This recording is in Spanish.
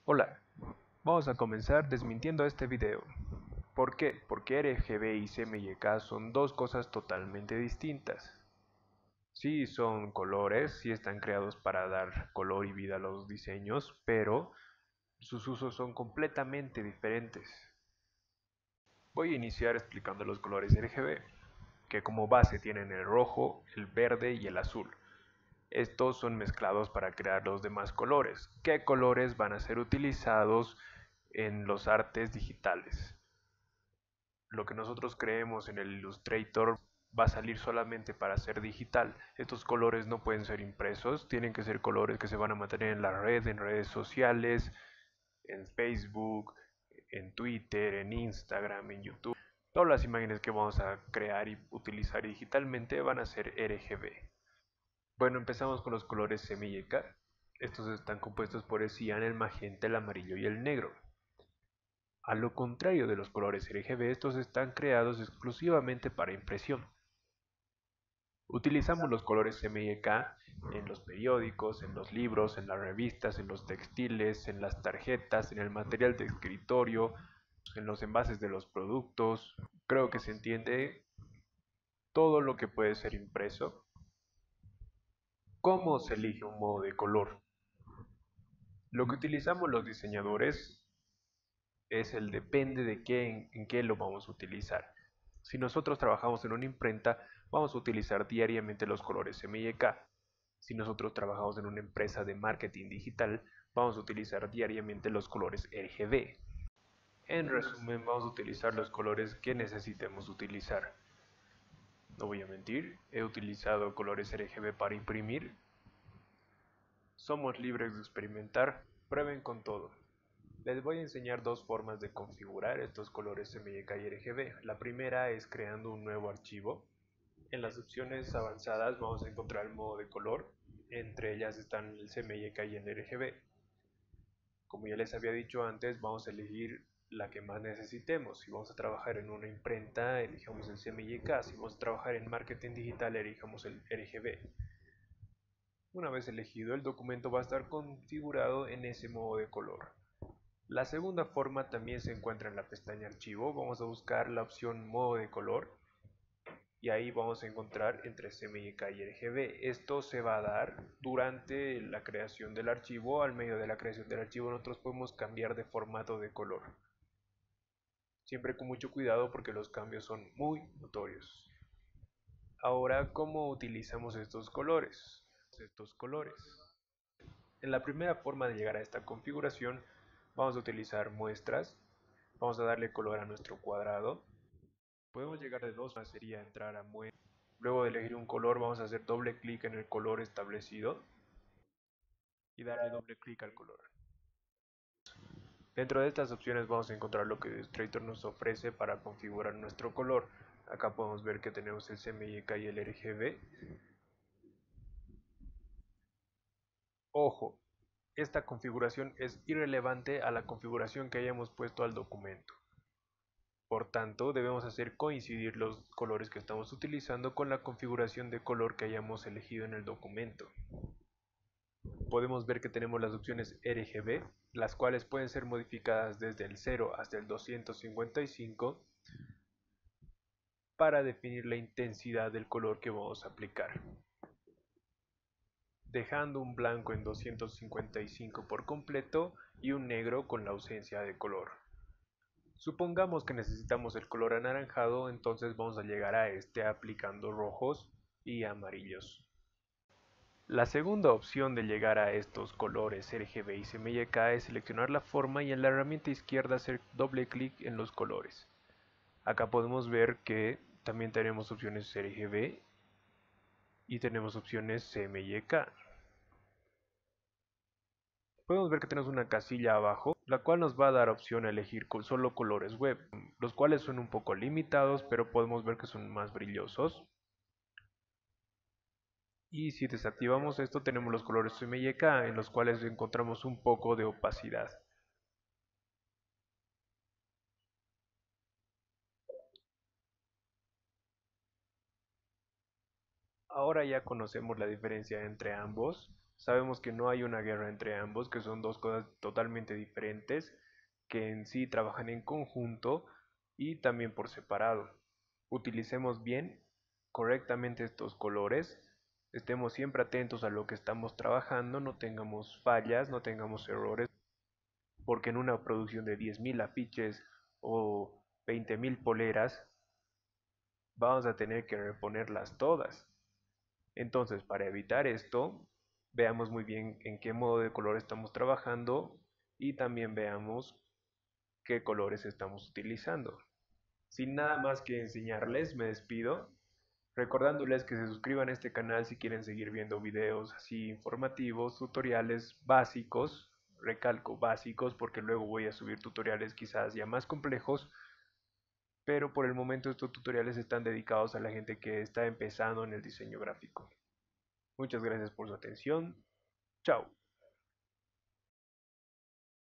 Hola, vamos a comenzar desmintiendo este video. ¿Por qué? Porque RGB y CMYK son dos cosas totalmente distintas. Sí son colores, sí están creados para dar color y vida a los diseños, pero sus usos son completamente diferentes. Voy a iniciar explicando los colores RGB, que como base tienen el rojo, el verde y el azul. Estos son mezclados para crear los demás colores. ¿Qué colores van a ser utilizados en los artes digitales? Lo que nosotros creemos en el Illustrator va a salir solamente para ser digital. Estos colores no pueden ser impresos, tienen que ser colores que se van a mantener en la red, en redes sociales, en Facebook, en Twitter, en Instagram, en YouTube. Todas las imágenes que vamos a crear y utilizar digitalmente van a ser RGB. Bueno, empezamos con los colores semilleka. Estos están compuestos por el cian, el magenta, el amarillo y el negro. A lo contrario de los colores RGB, estos están creados exclusivamente para impresión. Utilizamos los colores semilleka en los periódicos, en los libros, en las revistas, en los textiles, en las tarjetas, en el material de escritorio, en los envases de los productos. Creo que se entiende todo lo que puede ser impreso. ¿Cómo se elige un modo de color? Lo que utilizamos los diseñadores es el depende de qué, en qué lo vamos a utilizar. Si nosotros trabajamos en una imprenta, vamos a utilizar diariamente los colores MYK. Si nosotros trabajamos en una empresa de marketing digital, vamos a utilizar diariamente los colores RGB. En resumen, vamos a utilizar los colores que necesitemos utilizar. No voy a mentir, he utilizado colores RGB para imprimir. Somos libres de experimentar, prueben con todo. Les voy a enseñar dos formas de configurar estos colores CMYK y RGB. La primera es creando un nuevo archivo. En las opciones avanzadas vamos a encontrar el modo de color. Entre ellas están el CMYK y el RGB. Como ya les había dicho antes, vamos a elegir la que más necesitemos. Si vamos a trabajar en una imprenta, elijamos el CMYK. Si vamos a trabajar en marketing digital, elijamos el RGB. Una vez elegido, el documento va a estar configurado en ese modo de color. La segunda forma también se encuentra en la pestaña Archivo. Vamos a buscar la opción Modo de color y ahí vamos a encontrar entre CMYK y RGB. Esto se va a dar durante la creación del archivo. Al medio de la creación del archivo nosotros podemos cambiar de formato de color. Siempre con mucho cuidado porque los cambios son muy notorios. Ahora, ¿cómo utilizamos estos colores? En la primera forma de llegar a esta configuración, vamos a utilizar muestras. Vamos a darle color a nuestro cuadrado. Podemos llegar de dos formas, sería entrar a muestra. Luego de elegir un color, vamos a hacer doble clic en el color establecido y darle doble clic al color. Dentro de estas opciones vamos a encontrar lo que Illustrator nos ofrece para configurar nuestro color. Acá podemos ver que tenemos el CMYK y el RGB. Ojo, esta configuración es irrelevante a la configuración que hayamos puesto al documento. Por tanto, debemos hacer coincidir los colores que estamos utilizando con la configuración de color que hayamos elegido en el documento. Podemos ver que tenemos las opciones RGB, las cuales pueden ser modificadas desde el 0 hasta el 255 para definir la intensidad del color que vamos a aplicar, dejando un blanco en 255 por completo y un negro con la ausencia de color. Supongamos que necesitamos el color anaranjado, entonces vamos a llegar a este aplicando rojos y amarillos. La segunda opción de llegar a estos colores RGB y CMYK es seleccionar la forma y en la herramienta izquierda hacer doble clic en los colores. Acá podemos ver que también tenemos opciones RGB y tenemos opciones CMYK. Podemos ver que tenemos una casilla abajo, la cual nos va a dar opción a elegir con solo colores web, los cuales son un poco limitados, pero podemos ver que son más brillosos. Y si desactivamos esto, tenemos los colores CMYK, en los cuales encontramos un poco de opacidad. Ahora ya conocemos la diferencia entre ambos. Sabemos que no hay una guerra entre ambos, que son dos cosas totalmente diferentes, que en sí trabajan en conjunto y también por separado. Utilicemos bien, correctamente estos colores, estemos siempre atentos a lo que estamos trabajando, no tengamos fallas, no tengamos errores, porque en una producción de 10.000 afiches o 20.000 poleras, vamos a tener que reponerlas todas. Entonces, para evitar esto, veamos muy bien en qué modo de color estamos trabajando y también veamos qué colores estamos utilizando. Sin nada más que enseñarles, me despido, recordándoles que se suscriban a este canal si quieren seguir viendo videos así informativos, tutoriales básicos, recalco básicos porque luego voy a subir tutoriales quizás ya más complejos, pero por el momento estos tutoriales están dedicados a la gente que está empezando en el diseño gráfico. Muchas gracias por su atención. Chao.